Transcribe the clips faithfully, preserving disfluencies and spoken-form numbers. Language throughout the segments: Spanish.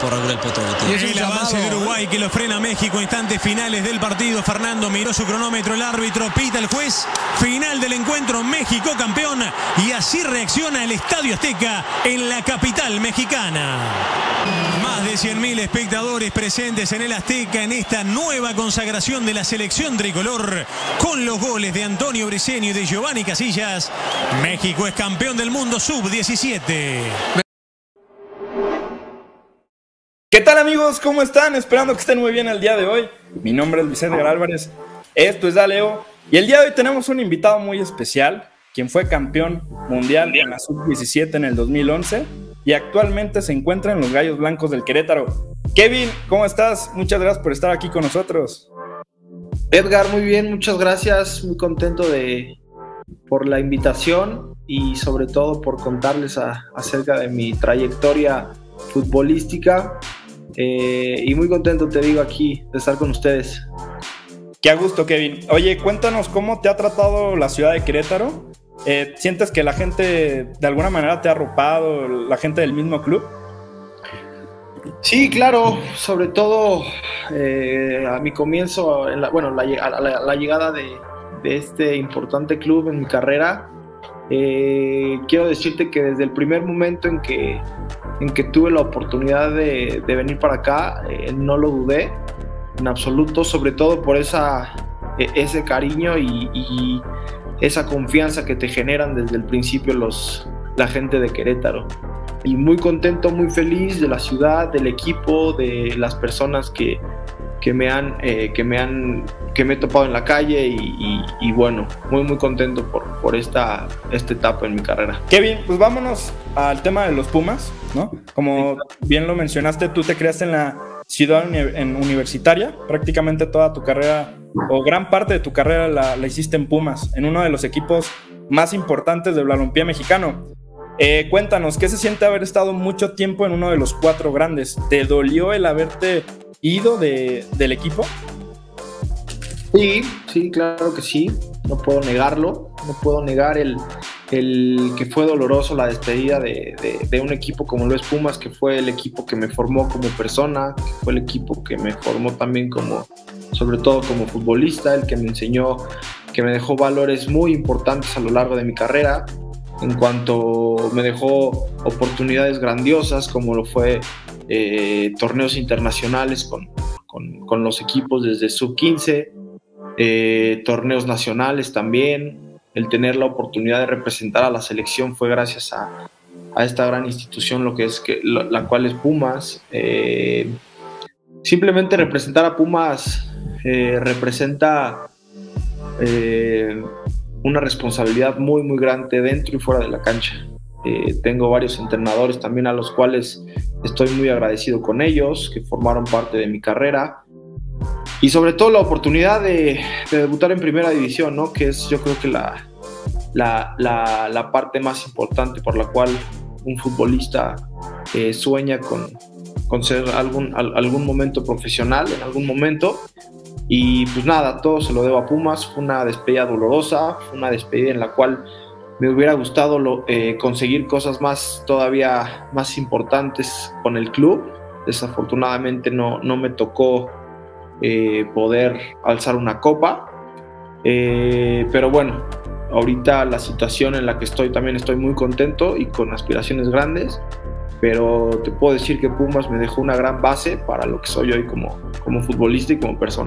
por Raúl El Potro Gutiérrez. Y el avance de Uruguay que lo frena México. Instantes finales del partido. Fernando miró su cronómetro, el árbitro pita el juez. Final del encuentro, México campeón. Y así reacciona el Estadio Azteca en la capital mexicana. Más de cien mil espectadores presentes en el Azteca en esta nueva consagración de la selección tricolor. Con los goles de Antonio Briseño y de Giovanni Casillas, México es campeón del mundo sub diecisiete. ¿Qué tal, amigos? ¿Cómo están? Esperando que estén muy bien el día de hoy. Mi nombre es Vicente Álvarez, esto es Daleo, y el día de hoy tenemos un invitado muy especial, quien fue campeón mundial en la sub diecisiete en el dos mil once y actualmente se encuentra en los Gallos Blancos del Querétaro. Kevin, ¿cómo estás? Muchas gracias por estar aquí con nosotros. Edgar, muy bien, muchas gracias, muy contento de por la invitación y sobre todo por contarles a, acerca de mi trayectoria futbolística. Eh, y muy contento, te digo, aquí de estar con ustedes. Qué a gusto, Kevin. Oye, cuéntanos cómo te ha tratado la ciudad de Querétaro. Eh, ¿Sientes que la gente de alguna manera te ha arropado, la gente del mismo club? Sí, claro, sobre todo eh, a mi comienzo, en la, bueno, la, la, la llegada de, de este importante club en mi carrera. Eh, quiero decirte que desde el primer momento en que en que tuve la oportunidad de, de venir para acá, eh, no lo dudé en absoluto, sobre todo por esa, eh, ese cariño y, y esa confianza que te generan desde el principio los, la gente de Querétaro. Y muy contento, muy feliz de la ciudad, del equipo, de las personas que, que, me, han, eh, que, me, han, que me he topado en la calle y, y, y bueno, muy muy contento por, por esta, esta etapa en mi carrera. Kevin, pues vámonos al tema de los Pumas, ¿no? Como bien lo mencionaste, tú te creaste en la ciudad uni en universitaria, prácticamente toda tu carrera o gran parte de tu carrera la, la hiciste en Pumas, en uno de los equipos más importantes del balompié mexicano. Eh, cuéntanos, ¿qué se siente haber estado mucho tiempo en uno de los cuatro grandes? ¿Te dolió el haberte ido de, del equipo? Sí, sí, claro que sí, no puedo negarlo, no puedo negar el, el que fue doloroso la despedida de, de, de un equipo como lo es Pumas, que fue el equipo que me formó como persona, que fue el equipo que me formó también como, sobre todo como futbolista, el que me enseñó, que me dejó valores muy importantes a lo largo de mi carrera, en cuanto me dejó oportunidades grandiosas como lo fue eh, torneos internacionales con, con, con los equipos desde sub quince, eh, torneos nacionales también. El tener la oportunidad de representar a la selección fue gracias a, a esta gran institución, lo que es que, la, la cual es Pumas. Eh, simplemente representar a Pumas eh, representa eh, una responsabilidad muy muy grande dentro y fuera de la cancha. Eh, tengo varios entrenadores también a los cuales estoy muy agradecido con ellos, que formaron parte de mi carrera, y sobre todo la oportunidad de, de debutar en primera división, ¿no? Que es yo creo que la, la, la, la parte más importante por la cual un futbolista eh, sueña con, con ser algún, al, algún momento profesional, en algún momento. Y pues nada, todo se lo debo a Pumas. Fue una despedida dolorosa, fue una despedida en la cual me hubiera gustado lo, eh, conseguir cosas más, todavía más importantes con el club. Desafortunadamente no, no me tocó eh, poder alzar una copa, eh, pero bueno, ahorita la situación en la que estoy, también estoy muy contento y con aspiraciones grandes, pero te puedo decir que Pumas me dejó una gran base para lo que soy hoy como, como futbolista y como persona.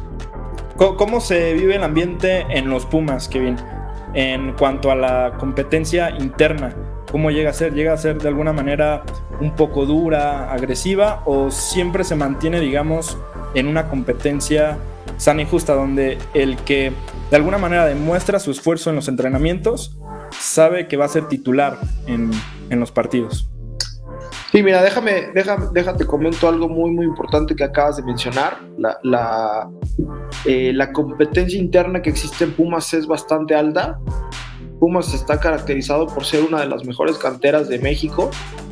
¿Cómo se vive el ambiente en los Pumas, Kevin? En cuanto a la competencia interna, ¿cómo llega a ser? ¿Llega a ser de alguna manera un poco dura, agresiva, o siempre se mantiene, digamos, en una competencia sana y justa, donde el que de alguna manera demuestra su esfuerzo en los entrenamientos sabe que va a ser titular en, en los partidos? Sí, mira, déjame, déjame, déjate comento algo muy, muy importante que acabas de mencionar. La, la, eh, la competencia interna que existe en Pumas es bastante alta. Pumas está caracterizado por ser una de las mejores canteras de México,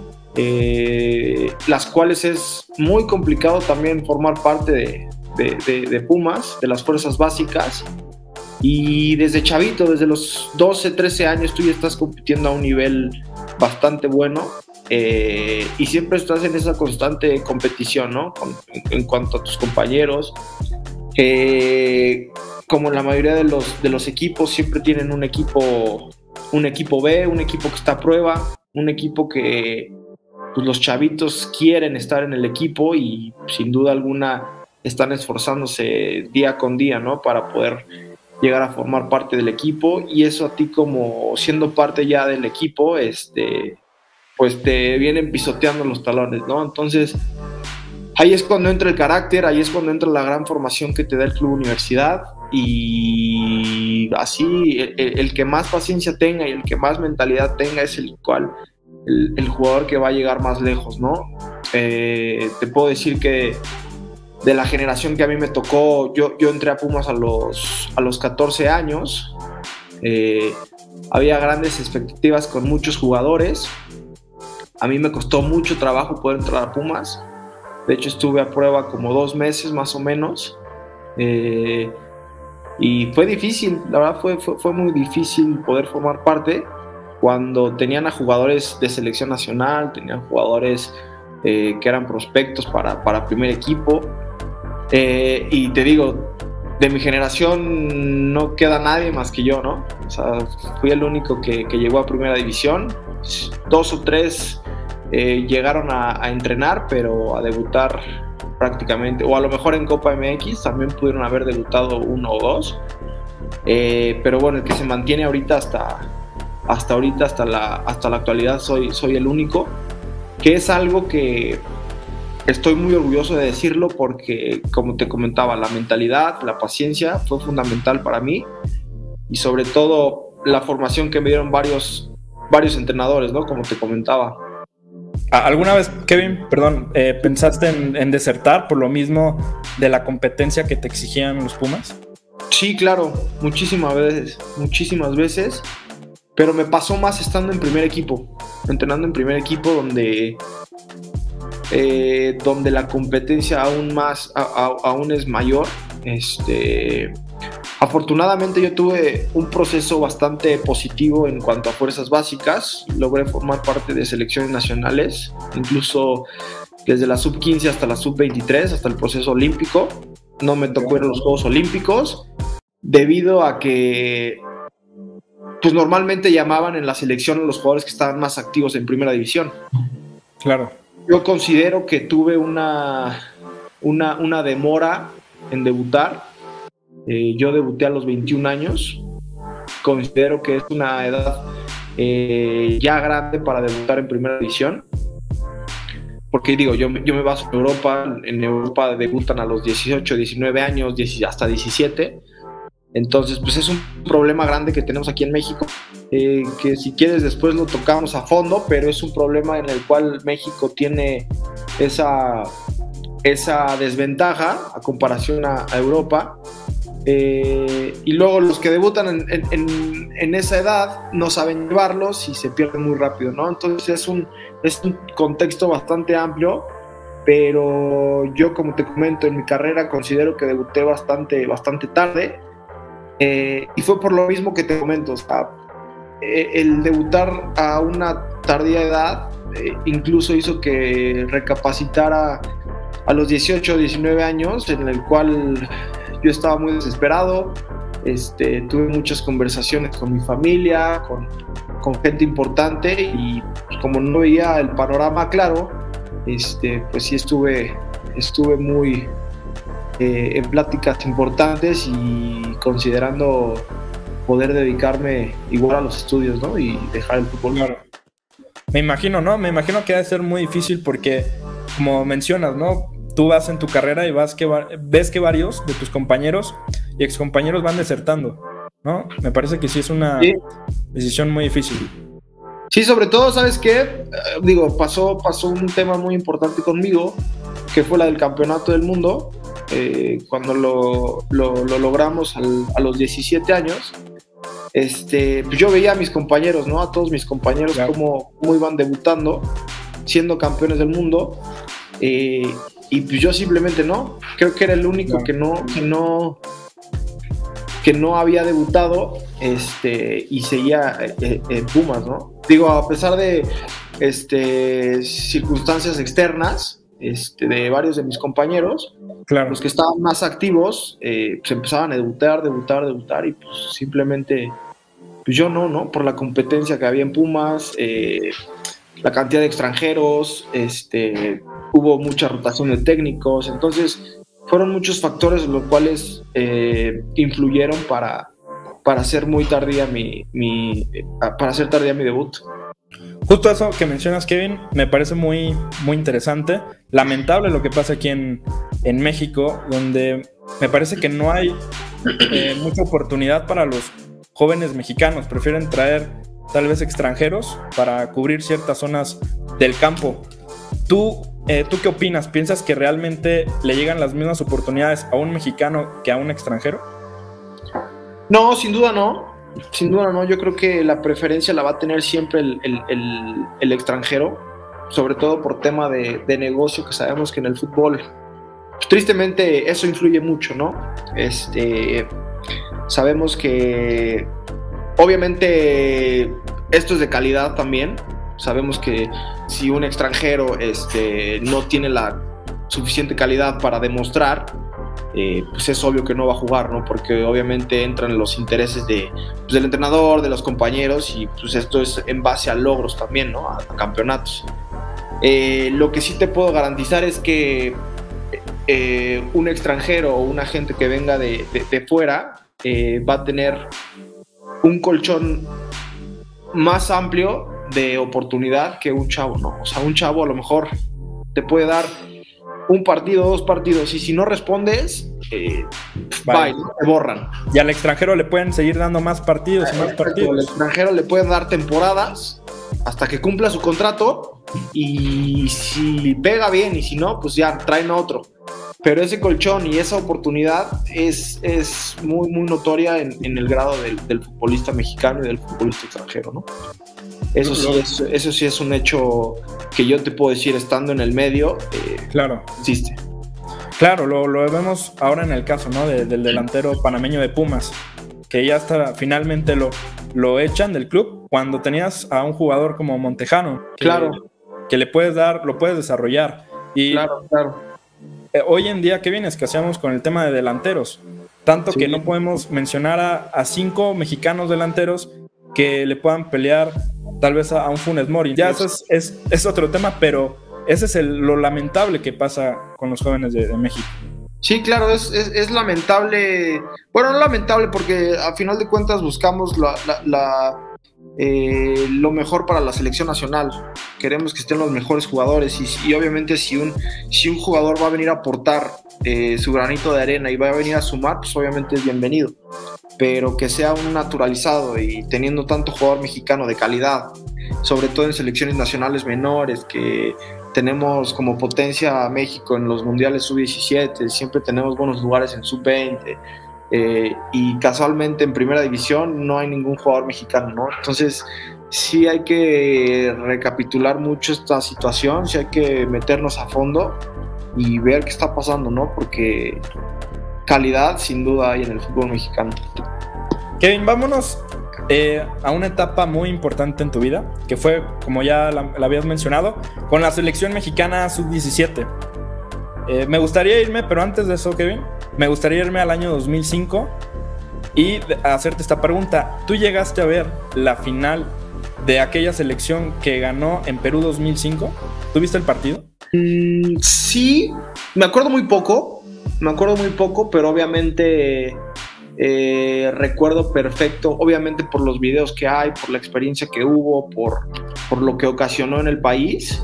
eh, las cuales es muy complicado también formar parte de, de, de, de Pumas, de las fuerzas básicas. Y desde chavito, desde los doce, trece años, tú ya estás compitiendo a un nivel bastante bueno. eh, y siempre estás en esa constante competición, ¿no? Con, en, en cuanto a tus compañeros. Eh, como la mayoría de los, de los equipos, siempre tienen un equipo, un equipo B, un equipo que está a prueba, un equipo que pues, los chavitos quieren estar en el equipo y sin duda alguna están esforzándose día con día, ¿no? Para poder llegar a formar parte del equipo, y eso a ti como siendo parte ya del equipo, este, pues te vienen pisoteando los talones, ¿no? Entonces ahí es cuando entra el carácter, ahí es cuando entra la gran formación que te da el Club Universidad, y así el, el que más paciencia tenga y el que más mentalidad tenga es el cual el, el jugador que va a llegar más lejos, ¿no? Eh, te puedo decir que de la generación que a mí me tocó, yo, yo entré a Pumas a los, a los catorce años, eh, había grandes expectativas con muchos jugadores, a mí me costó mucho trabajo poder entrar a Pumas, de hecho estuve a prueba como dos meses más o menos, eh, y fue difícil, la verdad fue, fue, fue muy difícil poder formar parte cuando tenían a jugadores de selección nacional, tenían jugadores eh, que eran prospectos para, para primer equipo. Eh, y te digo, de mi generación no queda nadie más que yo, ¿no? O sea, fui el único que, que llegó a primera división. Dos o tres eh, llegaron a, a entrenar, pero a debutar prácticamente, o a lo mejor en Copa M X también pudieron haber debutado uno o dos. Eh, pero bueno, el que se mantiene ahorita hasta, hasta ahorita, hasta la, hasta la actualidad, soy, soy el único, que es algo que estoy muy orgulloso de decirlo porque, como te comentaba, la mentalidad, la paciencia fue fundamental para mí, y sobre todo la formación que me dieron varios, varios entrenadores, ¿no? Como te comentaba. ¿Alguna vez, Kevin, perdón, eh, pensaste en, en desertar por lo mismo de la competencia que te exigían los Pumas? Sí, claro, muchísimas veces, muchísimas veces, pero me pasó más estando en primer equipo, entrenando en primer equipo, donde... Eh, donde la competencia aún más a, a, aún es mayor. Este, afortunadamente yo tuve un proceso bastante positivo en cuanto a fuerzas básicas, logré formar parte de selecciones nacionales, incluso desde la sub quince hasta la sub veintitrés, hasta el proceso olímpico. No me tocó ir a los Juegos Olímpicos debido a que pues normalmente llamaban en la selección a los jugadores que estaban más activos en primera división. Claro. Yo considero que tuve una, una, una demora en debutar. Eh, yo debuté a los veintiún años. Considero que es una edad eh, ya grande para debutar en primera división. Porque digo, yo, yo me baso en Europa. En Europa debutan a los dieciocho, diecinueve años, hasta diecisiete. Entonces, pues es un problema grande que tenemos aquí en México, eh, que si quieres después lo tocamos a fondo, pero es un problema en el cual México tiene esa, esa desventaja a comparación a, a Europa. Eh, y luego los que debutan en, en, en, en esa edad no saben llevarlos y se pierden muy rápido, ¿no? Entonces es un, es un contexto bastante amplio, pero yo, como te comento, en mi carrera considero que debuté bastante, bastante tarde. Eh, y fue por lo mismo que te comento, o sea, eh, el debutar a una tardía edad eh, incluso hizo que recapacitara a los dieciocho, diecinueve años, en el cual yo estaba muy desesperado. Este, tuve muchas conversaciones con mi familia, con, con gente importante, y pues, como no veía el panorama claro, este, pues sí estuve, estuve muy... Eh, en pláticas importantes y considerando poder dedicarme igual a los estudios, ¿no? Y dejar el fútbol. Claro. Me imagino, ¿no? Me imagino que ha de ser muy difícil porque, como mencionas, ¿no? Tú vas en tu carrera y vas que va- ves que varios de tus compañeros y excompañeros van desertando, ¿no? Me parece que sí es una sí. decisión muy difícil. Sí, sobre todo, ¿sabes qué? Eh, digo, pasó, pasó un tema muy importante conmigo, que fue la del campeonato del mundo. Eh, cuando lo, lo, lo logramos al, a los diecisiete años, este, pues yo veía a mis compañeros, ¿no? A todos mis compañeros, claro, cómo, cómo iban debutando, siendo campeones del mundo, eh, y pues yo simplemente no, creo que era el único, claro, que no, que no, que no había debutado, este, y seguía eh, en Pumas, ¿no? Digo, a pesar de, este, circunstancias externas este, de varios de mis compañeros. Claro. Los que estaban más activos eh, pues empezaban a debutar, debutar, debutar y pues simplemente pues yo no, ¿no? Por la competencia que había en Pumas, eh, la cantidad de extranjeros, este, hubo mucha rotación de técnicos, entonces fueron muchos factores los cuales eh, influyeron para, para hacer muy tardía mi, mi, para hacer tardía mi debut. Justo eso que mencionas, Kevin, me parece muy, muy interesante. Lamentable lo que pasa aquí en, en México, donde me parece que no hay eh, mucha oportunidad para los jóvenes mexicanos. Prefieren traer tal vez extranjeros para cubrir ciertas zonas del campo. ¿Tú, eh, ¿tú qué opinas? ¿Piensas que realmente le llegan las mismas oportunidades a un mexicano que a un extranjero? No, sin duda no. Sin duda no, yo creo que la preferencia la va a tener siempre el, el, el, el extranjero, sobre todo por tema de, de negocio, que sabemos que en el fútbol, pues, tristemente eso influye mucho, ¿no? Este, sabemos que obviamente esto es de calidad también, sabemos que si un extranjero este, no tiene la suficiente calidad para demostrar, Eh, pues es obvio que no va a jugar, ¿no? Porque obviamente entran los intereses de, pues, del entrenador, de los compañeros, y pues esto es en base a logros también, ¿no? A, a campeonatos. Eh, lo que sí te puedo garantizar es que eh, un extranjero o un agente que venga de, de, de fuera eh, va a tener un colchón más amplio de oportunidad que un chavo, ¿no? O sea, un chavo a lo mejor te puede dar un partido, dos partidos, y si no respondes, eh, bye, ¿no? Te borran. Y al extranjero le pueden seguir dando más partidos y más partidos. Al extranjero le pueden dar temporadas hasta que cumpla su contrato, y si pega bien, y si no, pues ya traen otro. Pero ese colchón y esa oportunidad es, es muy, muy notoria en, en el grado del, del futbolista mexicano y del futbolista extranjero, ¿no? Eso sí, es, eso sí es un hecho que yo te puedo decir estando en el medio. Eh, claro. Existe. Claro, lo, lo vemos ahora en el caso, ¿no? De, del delantero panameño de Pumas, que ya hasta finalmente lo, lo echan del club cuando tenías a un jugador como Montejano. Que, claro. Que le puedes dar, lo puedes desarrollar. Y claro, claro. Eh, hoy en día, ¿qué bien escaseamos con el tema de delanteros? Tanto sí. que no podemos mencionar a, a cinco mexicanos delanteros que le puedan pelear tal vez a, a un Funes Mori. Ya eso es, es, es otro tema, pero ese es el, lo lamentable que pasa con los jóvenes de, de México. Sí, claro, es, es, es lamentable. Bueno, no lamentable porque a final de cuentas buscamos la, la, la, eh, lo mejor para la selección nacional. Queremos que estén los mejores jugadores y, y obviamente si un, si un jugador va a venir a aportar eh, su granito de arena y va a venir a sumar, pues obviamente es bienvenido. Pero que sea un naturalizado y teniendo tanto jugador mexicano de calidad, sobre todo en selecciones nacionales menores, que tenemos como potencia a México en los mundiales sub diecisiete, siempre tenemos buenos lugares en sub veinte, eh, y casualmente en primera división no hay ningún jugador mexicano, ¿no? Entonces sí hay que recapitular mucho esta situación, sí hay que meternos a fondo y ver qué está pasando, ¿no? Porque calidad sin duda hay en el fútbol mexicano. Kevin, vámonos eh, a una etapa muy importante en tu vida, que fue, como ya la, la habías mencionado, con la selección mexicana sub diecisiete. Eh, me gustaría irme, pero antes de eso, Kevin, me gustaría irme al año dos mil cinco y hacerte esta pregunta. ¿Tú llegaste a ver la final de aquella selección que ganó en Perú dos mil cinco? ¿Tú viste el partido? Mm, sí, me acuerdo muy poco, me acuerdo muy poco, pero obviamente eh, recuerdo perfecto, obviamente por los videos que hay, por la experiencia que hubo, por, por lo que ocasionó en el país.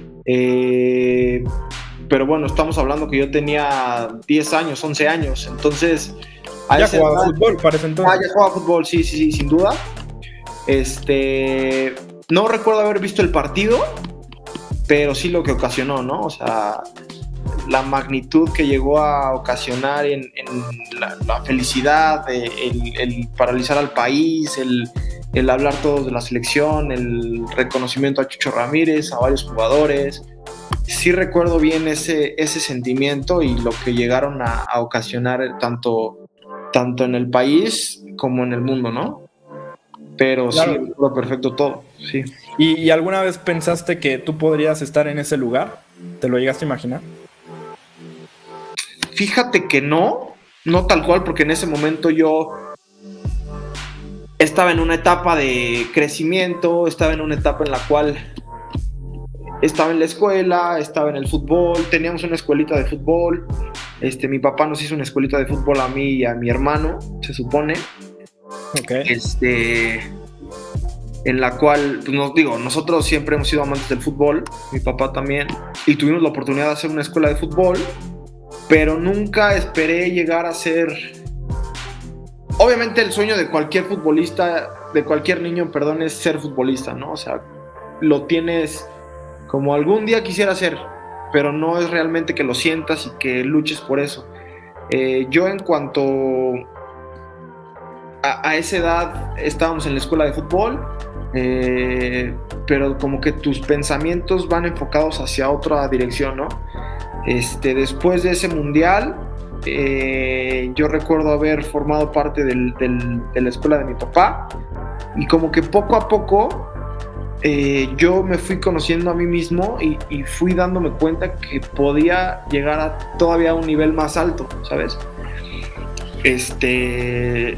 Eh, pero bueno, estamos hablando que yo tenía diez años, once años, entonces... Ya jugaba fútbol, parece entonces. Ah, ya jugaba fútbol, sí, sí, sí, sin duda. Este, no recuerdo haber visto el partido, pero sí lo que ocasionó, ¿no? O sea, la magnitud que llegó a ocasionar en, en la, la felicidad, el, el paralizar al país, el, el hablar todos de la selección, el reconocimiento a Chucho Ramírez, a varios jugadores. Sí recuerdo bien ese, ese sentimiento y lo que llegaron a, a ocasionar tanto, tanto en el país como en el mundo, ¿no? Pero claro, sí, recuerdo perfecto todo, sí. ¿Y, ¿Y alguna vez pensaste que tú podrías estar en ese lugar? ¿Te lo llegaste a imaginar? Fíjate que no, no tal cual, porque en ese momento yo estaba en una etapa de crecimiento, estaba en una etapa en la cual estaba en la escuela, estaba en el fútbol, teníamos una escuelita de fútbol, este, mi papá nos hizo una escuelita de fútbol a mí y a mi hermano, se supone, okay. este, en la cual, pues nos digo, nosotros siempre hemos sido amantes del fútbol, mi papá también, y tuvimos la oportunidad de hacer una escuela de fútbol, pero nunca esperé llegar a ser... Obviamente el sueño de cualquier futbolista, de cualquier niño, perdón, es ser futbolista, ¿no? O sea, lo tienes como algún día quisiera ser, pero no es realmente que lo sientas y que luches por eso. Eh, yo en cuanto a, a esa edad estábamos en la escuela de fútbol, eh, pero como que tus pensamientos van enfocados hacia otra dirección, ¿no? Este, después de ese mundial, eh, yo recuerdo haber formado parte del, del, de la escuela de mi papá y como que poco a poco eh, yo me fui conociendo a mí mismo y, y fui dándome cuenta que podía llegar a todavía a un nivel más alto, ¿sabes? Este,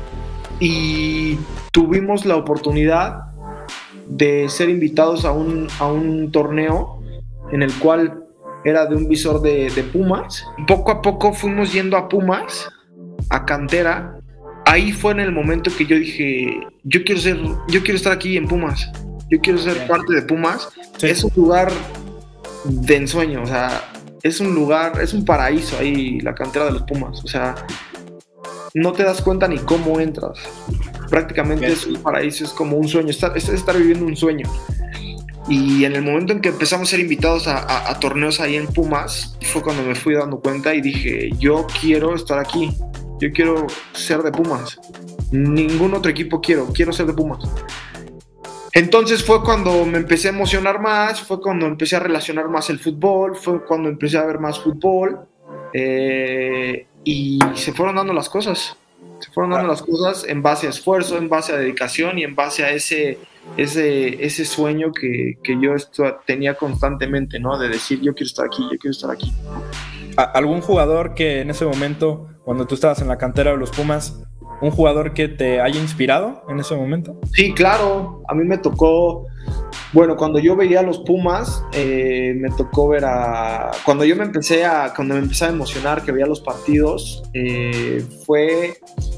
y tuvimos la oportunidad de ser invitados a un, a un torneo en el cual era de un visor de, de Pumas. Poco a poco fuimos yendo a Pumas, a cantera. Ahí fue en el momento que yo dije, yo quiero ser, yo quiero estar aquí en Pumas, yo quiero ser Bien. parte de Pumas. Sí. Es un lugar de ensueño, o sea, es un lugar, es un paraíso ahí, la cantera de los Pumas. O sea, no te das cuenta ni cómo entras. Prácticamente Bien. es un paraíso, es como un sueño, es estar, es estar viviendo un sueño. Y en el momento en que empezamos a ser invitados a, a, a torneos ahí en Pumas, fue cuando me fui dando cuenta y dije, yo quiero estar aquí, yo quiero ser de Pumas, ningún otro equipo quiero, quiero ser de Pumas. Entonces fue cuando me empecé a emocionar más, fue cuando empecé a relacionar más el fútbol, fue cuando empecé a ver más fútbol, eh, y se fueron dando las cosas, se fueron dando las cosas en base a esfuerzo, en base a dedicación y en base a ese... Ese, ese sueño que, que yo esto, tenía constantemente, ¿no? De decir, yo quiero estar aquí, yo quiero estar aquí. ¿Algún jugador que en ese momento, cuando tú estabas en la cantera de los Pumas, un jugador que te haya inspirado en ese momento? Sí, claro. A mí me tocó, bueno, cuando yo veía a los Pumas, eh, me tocó ver a... Cuando yo me empecé a, cuando me empecé a emocionar, que veía los partidos, eh, fue...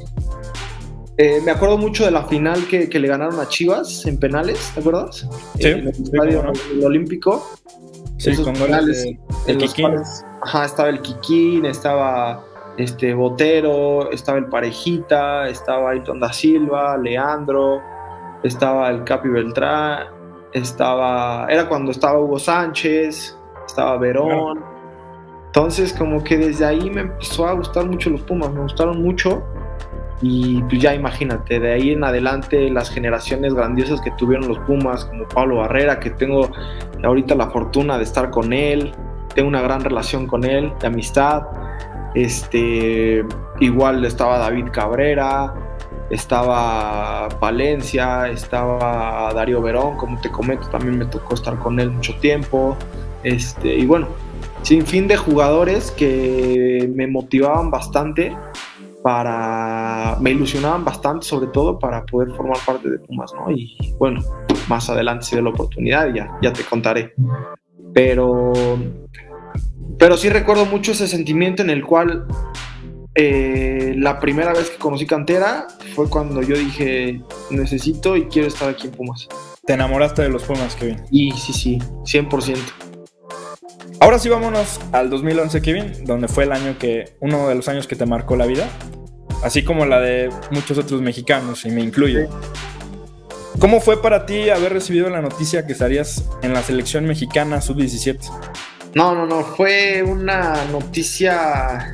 Eh, me acuerdo mucho de la final que, que le ganaron a Chivas en penales, ¿te acuerdas? Sí. En el estadio no. el Olímpico. Sí, Esos con goles de, el Kikín. Ajá, estaba el Kikín, estaba este Botero, estaba el Parejita, estaba Ayrton da Silva, Leandro, estaba el Capi Beltrán, estaba... Era cuando estaba Hugo Sánchez, estaba Verón. Claro. Entonces, como que desde ahí me empezó a gustar mucho los Pumas, me gustaron mucho. Y pues ya imagínate, de ahí en adelante las generaciones grandiosas que tuvieron los Pumas, como Pablo Barrera, que tengo ahorita la fortuna de estar con él, tengo una gran relación con él, de amistad. Este, igual estaba David Cabrera, estaba Palencia, estaba Darío Verón, como te comento, también me tocó estar con él mucho tiempo. Este, y bueno, sin fin de jugadores que me motivaban bastante. Para, me ilusionaban bastante, sobre todo para poder formar parte de Pumas, ¿no? Y bueno, más adelante si de la oportunidad ya, ya te contaré. Pero, pero sí recuerdo mucho ese sentimiento en el cual eh, la primera vez que conocí cantera fue cuando yo dije, necesito y quiero estar aquí en Pumas. ¿Te enamoraste de los Pumas, Kevin? Y sí, sí, cien por ciento. Ahora sí vámonos al dos mil once, Kevin, donde fue el año que, uno de los años que te marcó la vida, así como la de muchos otros mexicanos, y me incluyo. Sí. ¿Cómo fue para ti haber recibido la noticia que estarías en la selección mexicana sub diecisiete? No, no, no, fue una noticia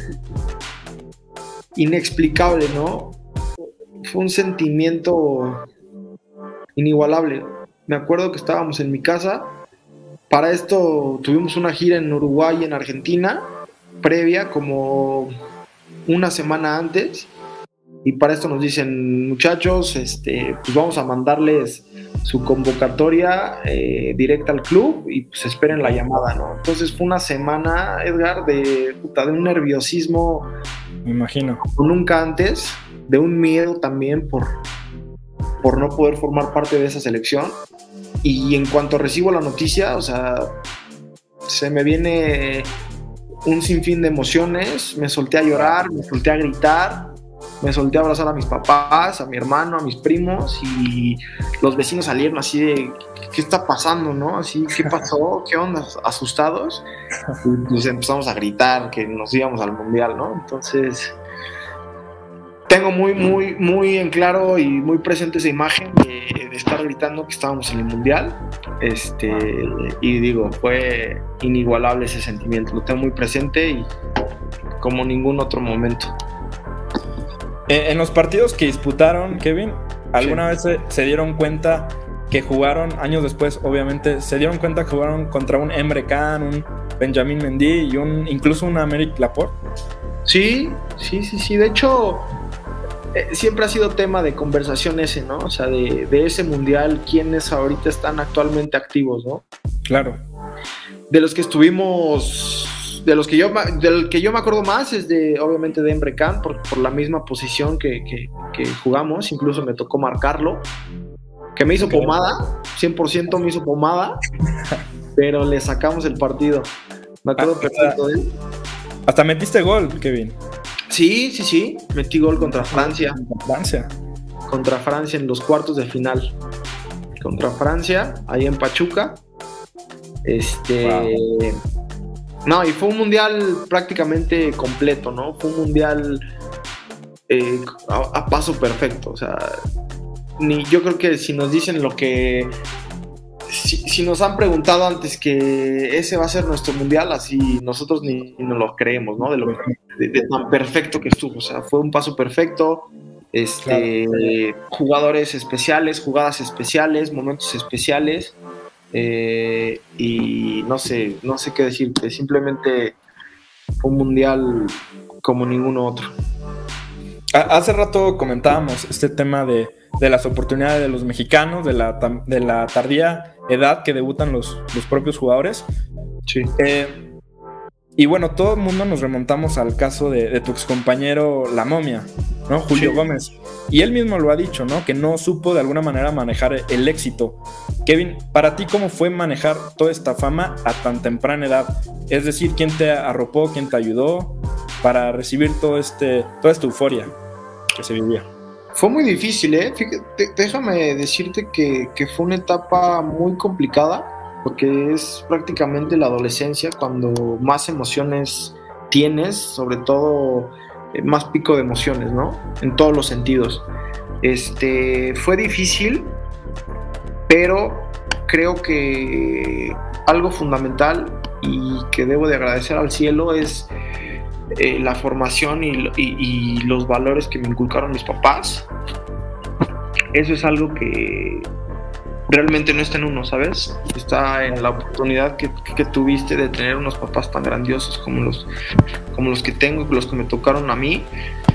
inexplicable, ¿no? Fue un sentimiento inigualable. Me acuerdo que estábamos en mi casa. Para esto tuvimos una gira en Uruguay y en Argentina, previa, como una semana antes. y para esto nos dicen, muchachos, este, pues vamos a mandarles su convocatoria eh, directa al club y pues esperen la llamada, ¿no? Entonces fue una semana, Edgar, de, puta, de un nerviosismo, me imagino, nunca antes, de un miedo también por, por no poder formar parte de esa selección. Y en cuanto recibo la noticia, o sea, se me viene un sinfín de emociones, me solté a llorar, me solté a gritar, me solté a abrazar a mis papás, a mi hermano, a mis primos, y los vecinos salieron así de, ¿qué está pasando, no? Así, ¿qué pasó? ¿Qué onda? Asustados. Y pues empezamos a gritar que nos íbamos al mundial, ¿no? Entonces, tengo muy, muy, muy en claro y muy presente esa imagen de, de estar gritando que estábamos en el mundial. Este, y digo, fue inigualable ese sentimiento, lo tengo muy presente y como ningún otro momento. Eh, en los partidos que disputaron, Kevin, ¿alguna sí. vez se, se dieron cuenta que jugaron, años después, obviamente, se dieron cuenta que jugaron contra un Emre Can, un Benjamín Mendy y un, incluso un Aymeric Laporte? Sí, sí, sí, sí. De hecho, eh, siempre ha sido tema de conversación ese, ¿no? O sea, de, de ese mundial, quiénes ahorita están actualmente activos, ¿no? Claro. De los que estuvimos... De los que yo, del que yo me acuerdo más es de, obviamente, de Emre Can, por, por la misma posición que, que, que jugamos, incluso me tocó marcarlo, que me hizo okay. pomada, cien por ciento me hizo pomada, pero le sacamos el partido. Me acuerdo hasta, perfecto de él. Hasta metiste gol, Kevin. Sí, sí, sí, metí gol contra Francia. Contra Francia. Contra Francia en los cuartos de final. Contra Francia, ahí en Pachuca. Este... Wow. No, y fue un mundial prácticamente completo, ¿no? Fue un mundial eh, a, a paso perfecto. O sea, ni yo creo que si nos dicen lo que... Si, si nos han preguntado antes que ese va a ser nuestro mundial, así nosotros ni, ni nos lo creemos, ¿no? De, lo, de, de tan perfecto que estuvo. O sea, fue un paso perfecto. Este, claro. Jugadores especiales, jugadas especiales, momentos especiales. Eh, y no sé, no sé qué decirte, simplemente un mundial como ninguno otro. Hace rato comentábamos este tema de, de las oportunidades de los mexicanos, de la, de la tardía edad que debutan los, los propios jugadores. Sí. Eh, y bueno, todo el mundo nos remontamos al caso de, de tu excompañero La Momia, ¿no? Julio sí. Gómez. Y él mismo lo ha dicho, ¿no? Que no supo de alguna manera manejar el éxito. Kevin, para ti, ¿cómo fue manejar toda esta fama a tan temprana edad? Es decir, ¿quién te arropó, quién te ayudó para recibir todo este, toda esta euforia que se vivía? Fue muy difícil, ¿eh? Fíjate, déjame decirte que, que fue una etapa muy complicada, porque es prácticamente la adolescencia cuando más emociones tienes, sobre todo más pico de emociones, ¿no? En todos los sentidos. Este, fue difícil, pero creo que algo fundamental y que debo de agradecer al cielo es eh, la formación y, y, y los valores que me inculcaron mis papás. Eso es algo que realmente no está en uno, ¿sabes? Está en la oportunidad que, que tuviste de tener unos papás tan grandiosos como los, como los que tengo, los que me tocaron a mí.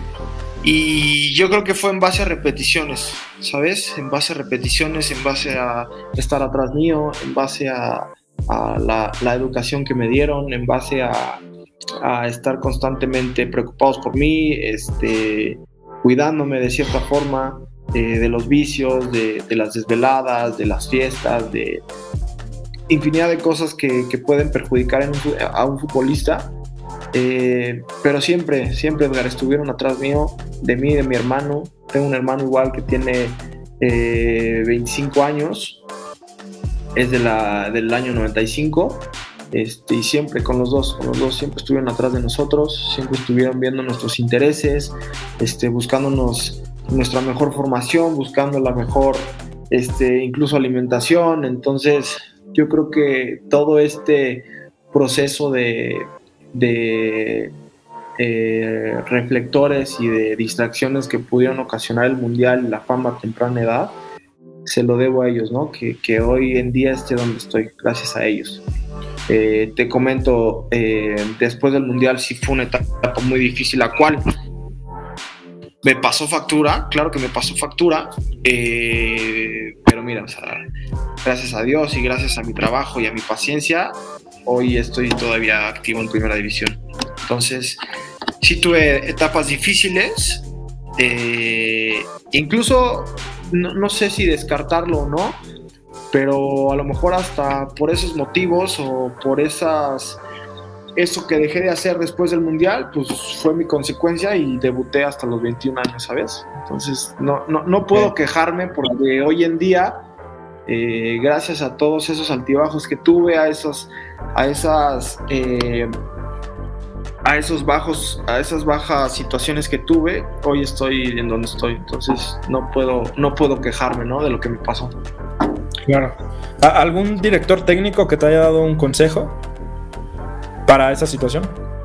Y yo creo que fue en base a repeticiones, ¿sabes? En base a repeticiones, en base a estar atrás mío, en base a, a la, la educación que me dieron, en base a, a estar constantemente preocupados por mí, este, cuidándome de cierta forma. Eh, de los vicios, de, de las desveladas, de las fiestas, de infinidad de cosas que, que pueden perjudicar en un, a un futbolista, eh, pero siempre, siempre, Edgar, estuvieron atrás mío, de mí, de mi hermano. Tengo un hermano igual que tiene eh, veinticinco años, es de la, del año noventa y cinco, este, y siempre con los dos, con los dos siempre estuvieron atrás de nosotros, siempre estuvieron viendo nuestros intereses, este, buscándonos nuestra mejor formación, buscando la mejor, este, incluso alimentación. Entonces yo creo que todo este proceso de, de eh, reflectores y de distracciones que pudieron ocasionar el mundial y la fama a temprana edad, se lo debo a ellos, ¿no? Que, que hoy en día esté donde estoy, gracias a ellos. Eh, te comento, eh, después del mundial sí fue una etapa muy difícil, la cual me pasó factura, claro que me pasó factura, eh, pero mira, o sea, gracias a Dios y gracias a mi trabajo y a mi paciencia, hoy estoy todavía activo en Primera División. Entonces, sí tuve etapas difíciles, eh, incluso no, no sé si descartarlo o no, pero a lo mejor hasta por esos motivos o por esas... eso que dejé de hacer después del Mundial, pues fue mi consecuencia y debuté hasta los veintiún años, ¿sabes? Entonces, no, no, no puedo sí. quejarme porque hoy en día, eh, gracias a todos esos altibajos que tuve, a esos, a esas, eh, a esos bajos, a esas bajas situaciones que tuve, hoy estoy en donde estoy. Entonces, no puedo, no puedo quejarme, ¿no? De lo que me pasó. Claro. ¿Algún director técnico que te haya dado un consejo para esa situación?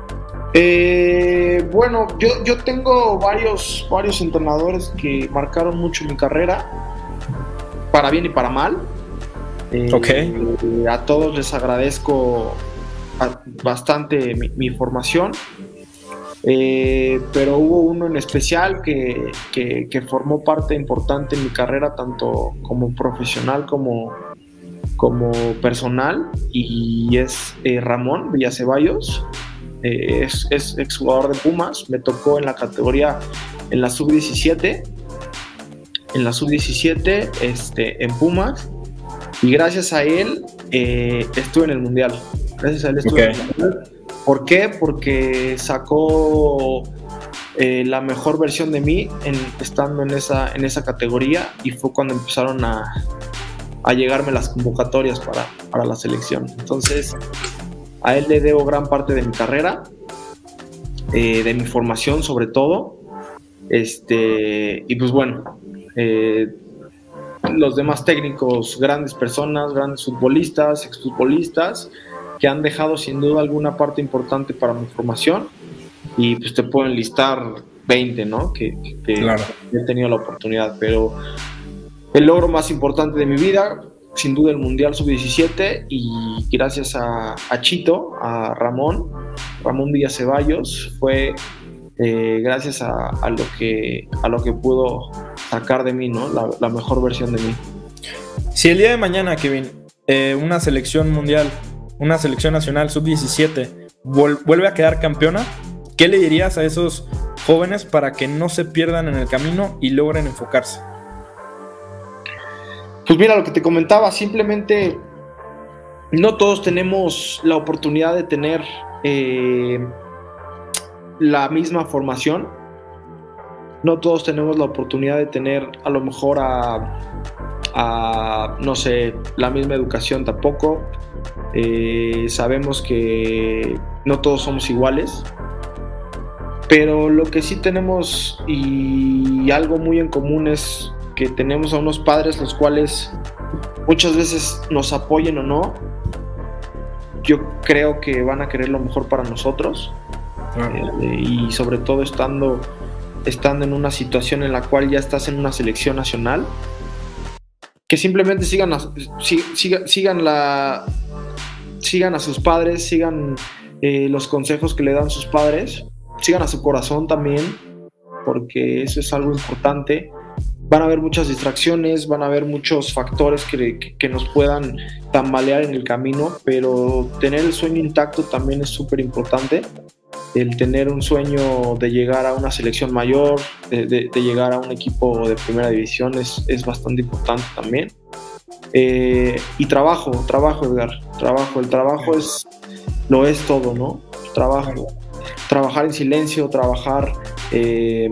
Eh, bueno, yo, yo tengo varios, varios entrenadores que marcaron mucho mi carrera, para bien y para mal. Eh, okay. eh, a todos les agradezco a, bastante mi, mi formación, eh, pero hubo uno en especial que, que, que formó parte importante en mi carrera, tanto como profesional como como personal, y es eh, Ramón Villaceballos, eh, es, es exjugador de Pumas, me tocó en la categoría, en la sub diecisiete, en la sub diecisiete este, en Pumas, y gracias a él eh, estuve en el Mundial, gracias a él estuve okay. en el Mundial. ¿Por qué? Porque sacó eh, la mejor versión de mí en, estando en esa, en esa categoría, y fue cuando empezaron a a llegarme las convocatorias para, para la selección. Entonces, a él le debo gran parte de mi carrera, eh, de mi formación sobre todo, este, y pues bueno, eh, los demás técnicos, grandes personas, grandes futbolistas, exfutbolistas, que han dejado sin duda alguna parte importante para mi formación, y pues te puedo enlistar veinte, ¿no? Que, que claro. he tenido la oportunidad, pero el logro más importante de mi vida, sin duda el Mundial sub diecisiete, y gracias a, a Chito, a Ramón, Ramón Villaceballos, fue eh, gracias a, a, lo que, a lo que pudo sacar de mí, ¿no? La, la mejor versión de mí. Si el día de mañana, Kevin, eh, una selección mundial, una selección nacional sub diecisiete vol- vuelve a quedar campeona, ¿qué le dirías a esos jóvenes para que no se pierdan en el camino y logren enfocarse? Pues mira, lo que te comentaba, simplemente no todos tenemos la oportunidad de tener eh, la misma formación, no todos tenemos la oportunidad de tener a lo mejor a, a no sé, la misma educación tampoco, eh, sabemos que no todos somos iguales, pero lo que sí tenemos y algo muy en común es que tenemos a unos padres los cuales muchas veces nos apoyen o no, yo creo que van a querer lo mejor para nosotros, uh-huh. eh, y sobre todo estando, estando en una situación en la cual ya estás en una selección nacional, que simplemente sigan a, sigan, sigan, la, sigan a sus padres, sigan eh, los consejos que le dan sus padres, sigan a su corazón también, porque eso es algo importante. Van a haber muchas distracciones, van a haber muchos factores que, que, que nos puedan tambalear en el camino, pero tener el sueño intacto también es súper importante. El tener un sueño de llegar a una selección mayor, de, de, de llegar a un equipo de primera división es, es bastante importante también. Eh, y trabajo, trabajo, Edgar, trabajo. El trabajo es, lo es todo, ¿no? Trabajo. Trabajar en silencio, trabajar... Eh,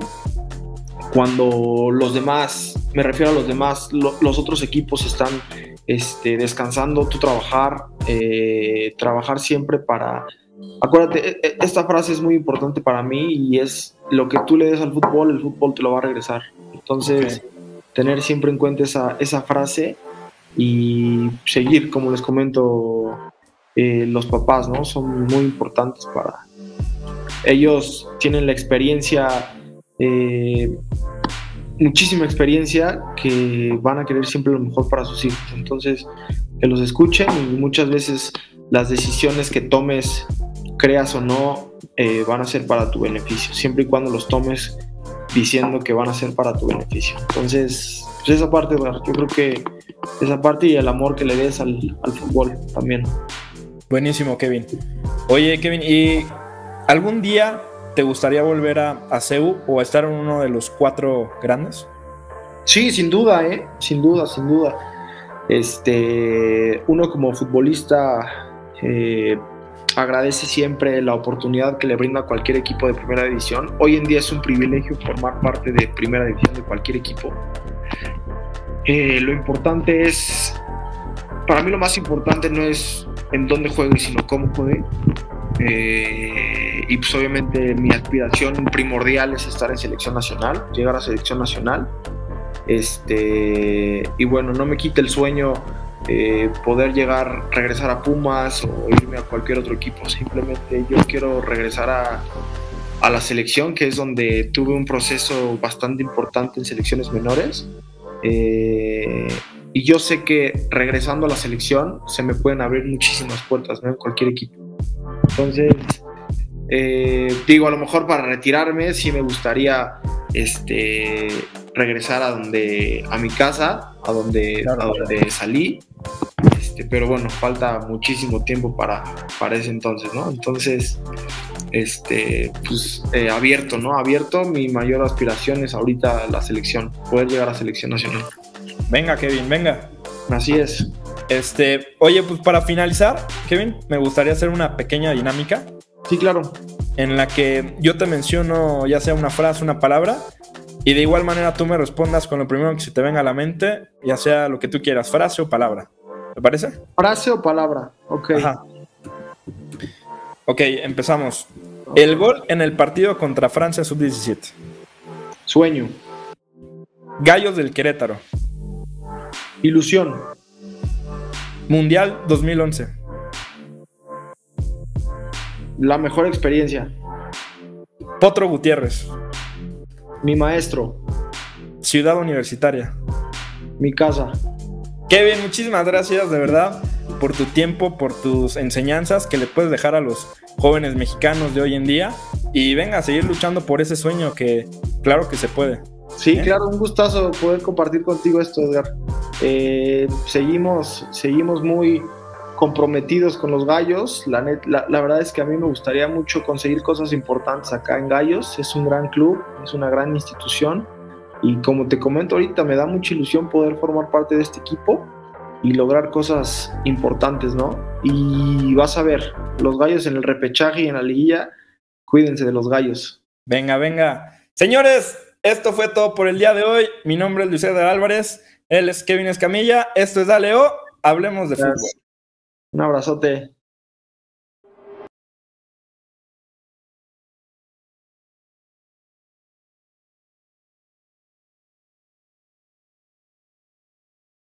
cuando los demás, me refiero a los demás, lo, los otros equipos están este, descansando, tú trabajar, eh, trabajar siempre para... Acuérdate, esta frase es muy importante para mí y es lo que tú le des al fútbol, el fútbol te lo va a regresar. Entonces, okay. tener siempre en cuenta esa, esa frase y seguir, como les comento, eh, los papás, ¿no? Son muy importantes para... Ellos tienen la experiencia... Eh, muchísima experiencia que van a querer siempre lo mejor para sus hijos, entonces que los escuchen y muchas veces las decisiones que tomes, creas o no, eh, van a ser para tu beneficio, siempre y cuando los tomes diciendo que van a ser para tu beneficio. Entonces, pues esa parte, yo creo que esa parte y el amor que le des al, al fútbol también. Buenísimo, Kevin. Oye, Kevin, ¿y algún día te gustaría volver a, a C U o estar en uno de los cuatro grandes? Sí, sin duda, ¿eh? Sin duda, sin duda. Este, uno como futbolista eh, agradece siempre la oportunidad que le brinda cualquier equipo de primera división. Hoy en día es un privilegio formar parte de primera división de cualquier equipo. Eh, lo importante es, para mí lo más importante no es en dónde juegue, sino cómo juegue. Eh, y pues obviamente mi aspiración primordial es estar en selección nacional, llegar a selección nacional. Este, y bueno, no me quita el sueño eh, poder llegar, regresar a Pumas o irme a cualquier otro equipo. Simplemente yo quiero regresar a, a la selección, que es donde tuve un proceso bastante importante en selecciones menores. Eh, y yo sé que regresando a la selección se me pueden abrir muchísimas puertas, ¿no? En cualquier equipo. Entonces, eh, digo, a lo mejor para retirarme sí me gustaría este, regresar a donde, a mi casa, a donde, claro, a donde salí, este, pero bueno, falta muchísimo tiempo para, para ese entonces, ¿no? Entonces, este, pues eh, abierto, ¿no? Abierto, mi mayor aspiración es ahorita la selección, poder llegar a selección nacional. Venga, Kevin, venga. Así es. Este, oye, pues para finalizar, Kevin, me gustaría hacer una pequeña dinámica. Sí, claro. En la que yo te menciono ya sea una frase, una palabra, y de igual manera tú me respondas con lo primero que se te venga a la mente, ya sea lo que tú quieras, frase o palabra. ¿Te parece? Frase o palabra, ok. Ajá. Ok, empezamos. Okay. El gol en el partido contra Francia sub diecisiete. Sueño. Gallos del Querétaro. Ilusión. Mundial dos mil once. La mejor experiencia. Potro Gutiérrez. Mi maestro. Ciudad Universitaria. Mi casa. Kevin, muchísimas gracias de verdad por tu tiempo, por tus enseñanzas que le puedes dejar a los jóvenes mexicanos de hoy en día. Y venga a seguir luchando por ese sueño que claro que se puede. Sí, ¿Eh? claro, un gustazo poder compartir contigo esto, Edgar. Eh, seguimos, seguimos muy comprometidos con los Gallos. La, net, la, la verdad es que a mí me gustaría mucho conseguir cosas importantes acá en Gallos. Es un gran club, es una gran institución y como te comento ahorita, me da mucha ilusión poder formar parte de este equipo y lograr cosas importantes, ¿no? Y vas a ver, los Gallos en el repechaje y en la liguilla, cuídense de los Gallos. Venga, venga. Señores, esto fue todo por el día de hoy. Mi nombre es Luis Edgar Álvarez, él es Kevin Escamilla, esto es Dale O, hablemos de Gracias. Fútbol. Un abrazote.